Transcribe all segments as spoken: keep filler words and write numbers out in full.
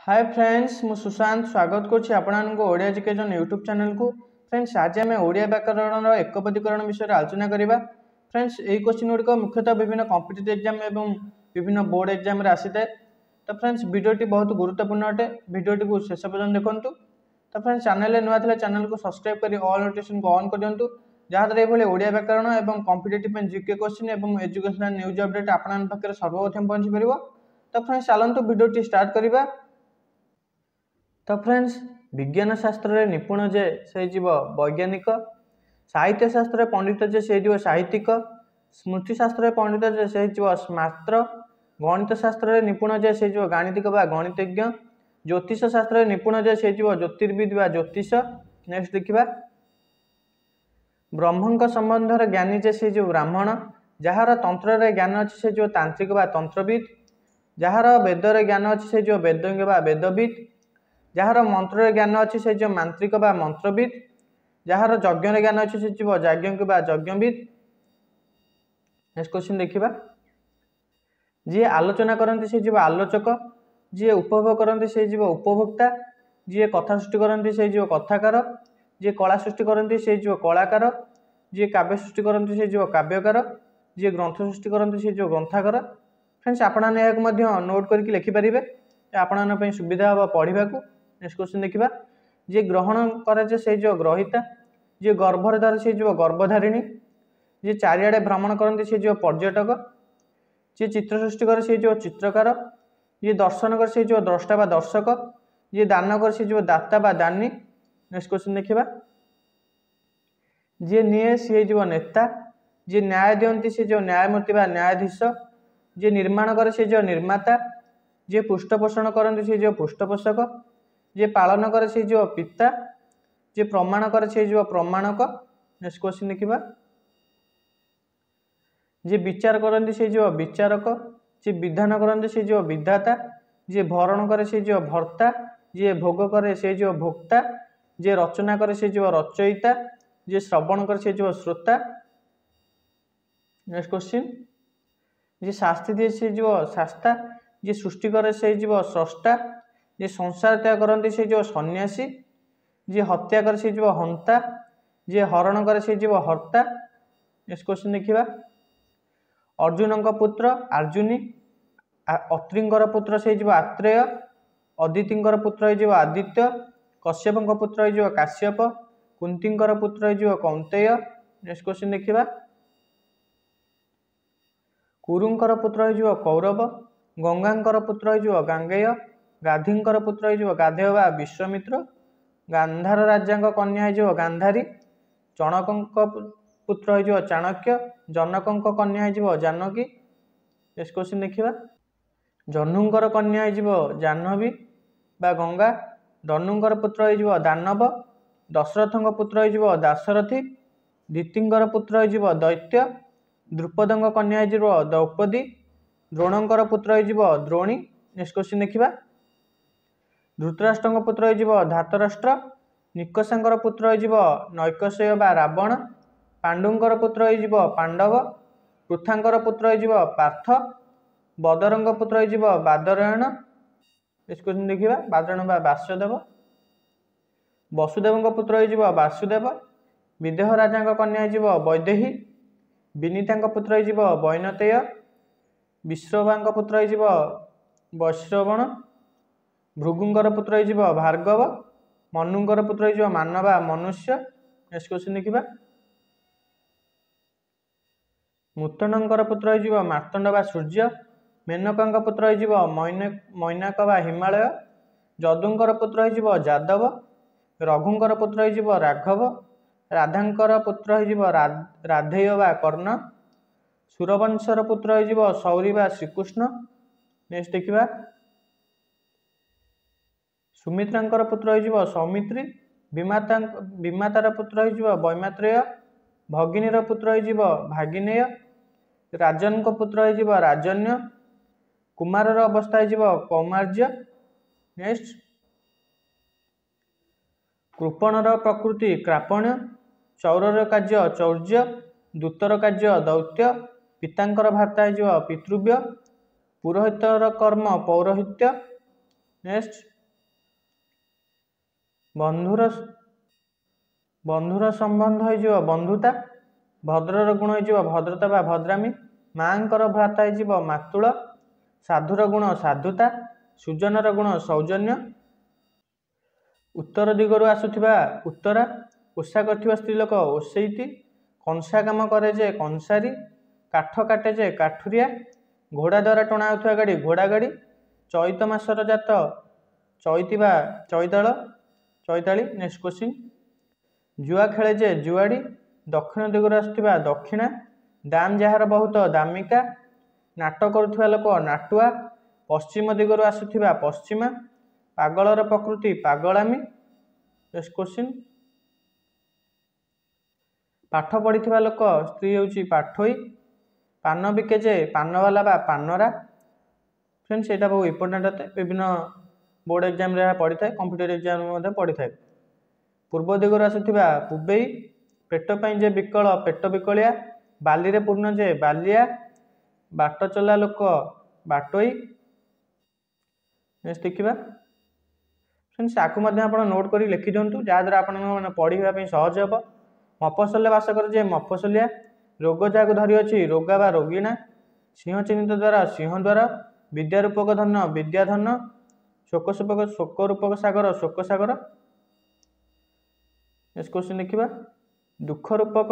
Hi friends मु सुशांत स्वागत करुच्ची आपको ओडिया एजुकेशन यूट्यूब चैनल को। फ्रेंड्स आज आम ओडिया व्याकरण एकपदीकरण विषय आलोचना करवा। फ्रेंड्स यही क्वेश्चन गुड़िक मुख्यतः विभिन्न कॉम्पिटिटिव एग्जाम एवं विभिन्न बोर्ड एग्जाम आसी थाए। तो फ्रेंड्स वीडियोटी बहुत गुरुत्वपूर्ण अटे, वीडियोटी को शेष पर्यटन देखूँ। तो फ्रेंड्स चैनल नुआ थे चैनल को सब्सक्राइब कर ऑल नोटिफिकेशन को ऑन कर दिंतु, जहाँद्वारा ये ओडिया व्याकरण और कॉम्पिटिटिव जीके क्वेश्चन और एजुकेशनल न्यूज अपडेट आपन पाखे सर्वप्रथम पहुंची पार। तो फ्रेंड्स चलतु वीडियोटी स्टार्ट करवा। तो फ्रेंड्स विज्ञान शास्त्र निपुण जे से जीव वैज्ञानिक, साहित्य शास्त्र पंडित जे से जीव साहित्यिक, स्मृति शास्त्र पंडित जे से जीव स्मार्त्र, गणित शास्त्र निपुण जे से जीव गाणितिक बा गणितज्ञ, ज्योतिष शास्त्र निपुण जे से जीव ज्योतिर्विद बा ज्योतिष। नेक्स्ट देखिबा ब्रह्मंक संबंध ज्ञानी जे से जीव ब्राह्मण, जार तंत्र रे ज्ञान अच्छे से जो तांत्रिक बा तंत्रविद, जार वेदर ज्ञान अच्छे से जो वेदज्ञ बा वेदविद, जार मंत्र ज्ञान अच्छी से जो मांत्रिक बा मंत्रविद, जार यज्ञ ज्ञान अच्छी से जो यज्ञ बा यज्ञविद। नेक्स्ट क्वेश्चन देखिबा जी आलोचना करती से जीव आलोचक, जी उपभोग करती से जीव उपभोक्ता, जी कथा सृष्टि करती से जीव कथाकार, जी कला सृष्टि करती से जीव कलाकार, जी काव्य सृष्टि करती से जीव काव्यकार, जी ग्रंथ सृष्टि करती से जीव ग्रंथाकार। फ्रेंड्स आपने नोट करके लिखिपारे, आपण सुविधा हम पढ़ा को। नेक्स्ट क्वेश्चन देखिबा जी ग्रहण करे से जो ग्रहिता, जी गर्भर धरे से जो गर्भधारिणी, जी चारिआडे भ्रमण करती से जो पर्यटक, जी चित्र सृष्टि करे से जो चित्रकार, जी दर्शन करे से जो द्रष्टा बा दर्शक, जी दान करे से जो दाता बा दानी। नेक्स्ट क्वेश्चन देखिबा जी निये सी जो नेता, जी न्याय दियंती से जो न्यायमूर्ति बा न्यायाधीश, जी निर्माण करे से जो निर्माता, जी पृष्ठपोषण करती से जो पृष्ठपोषक, जी पालन करे से जो पिता, जी प्रमाण करे से जो प्रमाणक। नेक्स्ट क्वेश्चन देखिबा जी विचार करती से जो विचारक, जी विधान करती से जो विधाता, जी भरण करे से जो भर्ता, जी भोग करे से जो भोक्ता, जी रचना करे से जो रचयिता, जी श्रवण करे से जो श्रोता। नेक्स्ट क्वेश्चन जी शास्ति दिए से जो शास्ता, जी सृष्टि करे से जो स्रष्टा, जी संसार त्याग करती से जो सन्यासी, जी हत्या करे से जो हंता, जी हरण करे से जो हर्ता। नेक्स्ट क्वेश्चन देखिबा अर्जुन पुत्र अर्जुनी, अत्रिंगर पुत्र से जो आत्रेय, अदितिंगर पुत्र जो आदित्य, कश्यप पुत्र जो काश्यप, कुंतींकर पुत्र जो कौंतेय। नेक्स्ट क्वेश्चन देखिबा कुरुंकर पुत्र जो कौरव, गंगांकर पुत्र जो गांगेय, गाधींकर पुत्र जो गाधेय बा विश्वामित्र, गांधार राजा कन्या जो गांधारी, चणक पुत्र जो चाणक्य, जनक कन्या जो जानकी। नेक्स्ट क्वेश्चन देखिबा जह्नुंकर कन्या जो जाह्नवी बा गंगा, धनुंकर पुत्र जो दानव, दशरथंक पुत्र जो दाशरथी, दीतिंकर पुत्र जो दैत्य, द्रुपदंक कन्या जो द्रौपदी, द्रोणंकर पुत्र जो द्रोणी। नेक्स्ट क्वेश्चन देखिबा धृतराष्ट्र पुत्र जीव धातराष्ट्र, निकषांकर पुत्र जीव नैकशय बा रावण, पांडुंकर पुत्र जीव पांडव, पृथांकर पुत्र जीव पार्थ, बदरंग पुत्र जीव बादरायण। नेक्स्ट क्वेश्चन देखिबा बादरायण बा वासुदेव, वसुदेव पुत्र जीव वासुदेव, विदेह राजा कन्या जीव वैदेही, विनीता पुत्र जीव वैनतेय, विश्रवा पुत्र जीव वैश्रवण, भृगुंकर पुत्र जीव भार्गव, मनुंकर पुत्र जीव मानवा मनुष्य। नेक्स्ट क्वेश्चन देखिबा मुतनंकर पुत्र जीव मार्तंड बा सूर्य, मेनका पुत्र जीव मैनाक बा हिमालय, जदुंकर पुत्र जीव जादव, रघुंकर पुत्र जीव राघव, राधांकर पुत्र जीव राधेय बा कर्ण, सूरवंशर पुत्र जीव सौरी बा श्रीकृष्ण। नेक्स्ट देखिबा सुमित्रांकर पुत्र जीव सौमित्री, विमाता विमातार पुत्र जीव वैमात्रेय, भगिनीर पुत्र जीव भागिनेय, राजन पुत्र जीव राजन्य, कुमारर अवस्था जीव कौमार्य। नेक्स्ट कृपणर प्रकृति क्रापण्य, चौरर कार्य चौर्य, दूतर कार्य दौत्य, पितांकर भाता जीव पितृव्य, पुरोहितर कर्म पौरोहित्य। नेक्स्ट बंधुर बंधुर संबंध हो बंधुता। भद्रर गुण हो भद्रता बा भद्रामी। माँकर भ्राता हो मातुल। साधुर गुण साधुता। सुजनर गुण सौजन्य। उत्तर दिगरु आसुथिबा उत्तरा। ओषा करथिबा स्त्री लोक ओसैती। कंसा काम करे जे कंसारी। काठ काटे जे काठुरिया। घोड़ा द्वारा टणा होउथुवा गाड़ी घोड़ा गाड़ी। चैत मासर जात चैती बा चैताल चैताली। Next question. जुआ खेले जे जुआड़ी। दक्षिण दिगरु आसुथिबा दक्षिणा। दाम जार बहुत दामिका। नाट करुथिबा लोक नाटुआ। पश्चिम दिगरु आसुथिबा पश्चिमा। पागलर प्रकृति पागलामी। Next question. पाठ पढ़िथिबा लोक स्त्री होउची पाठोई। पान बिके जे पानवाला बा पानरा। फ्रेंड्स एटा बहुत इंपोर्टेंट होता है। विभिन्न बोर्ड एग्जाम रे पढ़ी थाए कंप्यूटर एग्जाम में पढ़ी थाए। पूर्व दिगरु आसुथिबा पुबेई। पेट पई जे विकल पेट विकलिया। बाली रे पूर्ण जे बालिया। बाट चला लोक बाटोई। नेक्स्ट देखिबा फ्रेंड्स आकु मध्ये आपण नोट करी लिखि दियंतु जा द्वारा आपण माने पढ़िबा पई सहज ହେବ। मफसले बास कर जे मफसलिया। रोग जाकु धरि अछि रोगा बा रोगिणा। सिंह चिन्हित द्वारा सिंह द्वारा। विद्या रूपक धन विद्या धन। शोक सूपक शोक रूपक सागर शोक सागर। नेक्स्ट क्वेश्चन देखिबा दुख रूपक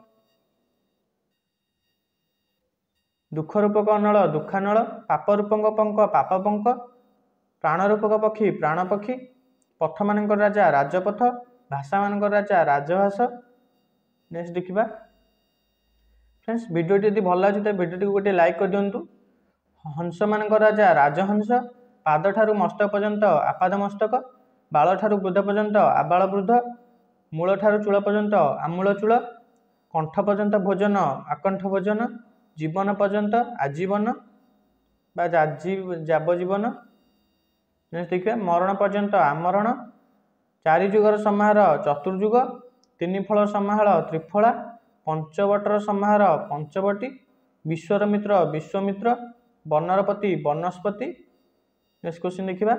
दुख रूपक अनल दुखानल। पाप रूपक पंक पाप पंक। प्राण रूपक पक्षी प्राण पक्षी। पथ मानकर राजा राजपथ। भाषा मानकर राजा राजभाषा। नेक्स्ट देखिबा फ्रेंड्स वीडियो यदि भल लगे तो वीडियो को गोटे लाइक कर दियंतु। हंस मानकर राजा राजहंस। पाद ठारू मस्तक पर्यंत आपाद मस्तक। बाल ठारू वृद्ध पर्यंत आबाल वृद्ध। मूल ठारू चूल पर्यंत आमूल चूल। कंठ पर्यंत भोजन आकंठ भोजन। जीवन पर्यंत आजीवन बा जाबजीवन। नेक्स्ट देखिए मरण पर्यंत आमरण। चारि जुगर समाहार चतुर्जुग। तीन फल समाहार त्रिफला। पंचवटर समाहार पंचवटी। विश्वर मित्र विश्वमित्र। वनरपति वनस्पति। नेक्स्ट क्वेश्चन देखिबा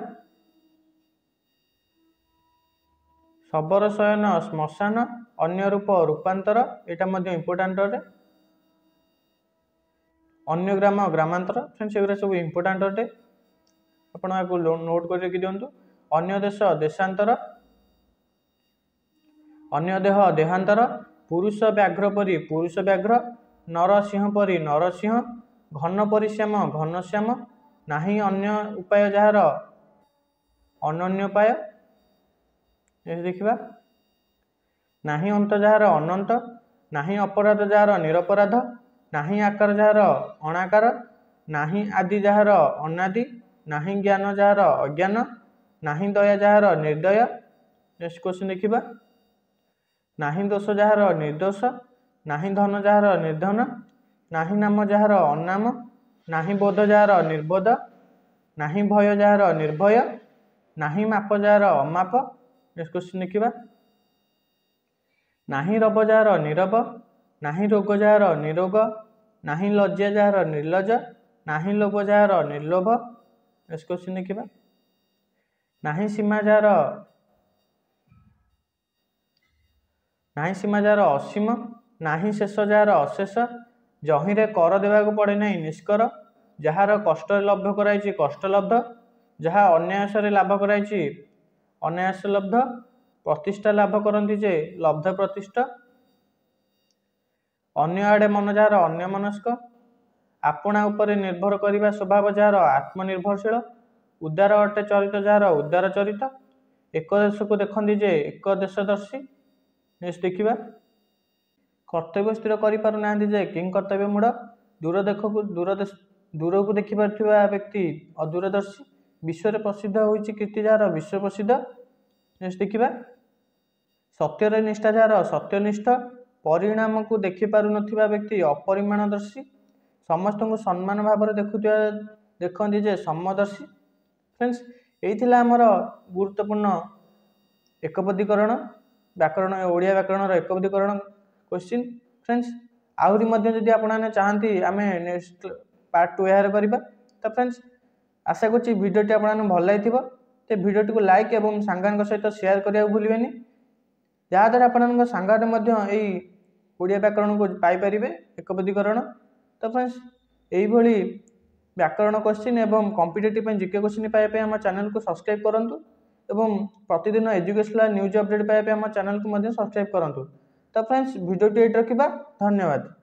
शबर शयन श्मशान। अन्य रूप रूपांतर एटा मध्ये इंपोर्टेंट अटे। अन्य ग्राम ग्रामांतर फ्रेंड्स एगुरा सब इंपोर्टेंट अटे आपण आपको नोट कर रखि दियंतु। अन्य देश देशांतर। अन्य देह देहांतर। पुरुष व्याघ्र परी पुरुष व्याघ्र। नर सिंह परी नर सिंह। घन परिश्याम घन श्याम। नाही अन्य उपाय जार अनन्य उपाय। देखिबा नाही अंत जार अनंत। नाही अपराध जार निरपराध। नाही आकार जार अनाकार। नाही आदि जार अनादि। नाही ज्ञान जार अज्ञान। नाही दया जार निर्दय। नेक्स्ट क्वेश्चन देखिबा नाही दोष जार निर्दोष। नाही धन जार निर्धन। नाही नाम जार अनाम। नाही बोध जार निर्बोध। नाही भय जार निर्भय। नाही माप जार अमाप। नेक्स्ट क्वेश्चन देखिबा नाही रब जार नीरब। नाही रोग जार निरोग। नाही लज्जा जार निर्लज। नाही लोभ जार निर्लोभ। नेक्स्ट क्वेश्चन देखिबा नाही सीमा जार नाही सीमा जार असीम। नाही शेष जार अशेष। जहिरे कर देवाक पड़े नहीं निष्कर। जार कष्ट लब्ध कराई कष्ट लब्ध। जहाँ अन्यायस लाभ कराई अनायास लब्ध। प्रतिष्ठा लाभ करती जे लब्ध प्रतिष्ठा। अन्य आड़े मन जार अन्य मनस्क। आपणा उपरे निर्भर करने स्वभाव जार आत्मनिर्भरशील। उदार अटे चरित जार उदार चरित। एक देश को देखती जे एक देशदर्शी। नेक्स्ट देखिबा कर्तव्य स्थिर करिपारुना जे किं कर्तव्य मूढ़। दूर देख दूर दूर को देखिपारुथिबा व्यक्ति अदूरदर्शी। विश्व प्रसिद्ध होइछि कीर्ति जार विश्व प्रसिद्ध। नेक्स्ट देखिबा सत्यर निष्ठा जार सत्यनिष्ठ। परिणाम को देखिपारु नथिबा व्यक्ति अपरिमाणदर्शी। समस्त को सम्मान भाव देखुथिबा देखती जे समदर्शी। फ्रेंड्स यही आमर गुरुत्वपूर्ण एकपदीकरण व्याकरण ओडिया व्याकरण एकपदीकरण क्वेश्चन। फ्रेंड्स आहरी मध्य जदि आपने चाहती आम नेक्स्ट पार्ट टू यार करवा तो फ्रेंड्स आशा करुच्ची भिडियोटी आपको भल लगी। तो भिडियोटी को लाइक और सांग सहित सेयार करने भूलें जहाँद्वारा आपण सांगे यही ओडिया व्याकरण को पाइपर एकपदीकरण। तो फ्रेंड्स यही व्याकरण क्वेश्चन एवं कॉम्पिटिटिव जीके क्वेश्चन पाइबा आम चैनल को सब्सक्राइब करूँ एवं प्रतिदिन एजुकेशनल न्यूज अपडेट पाइबा आम चैनल को सब्सक्राइब करूँ। तो फ्रेंड्स भिडियोटी ये रखा, धन्यवाद।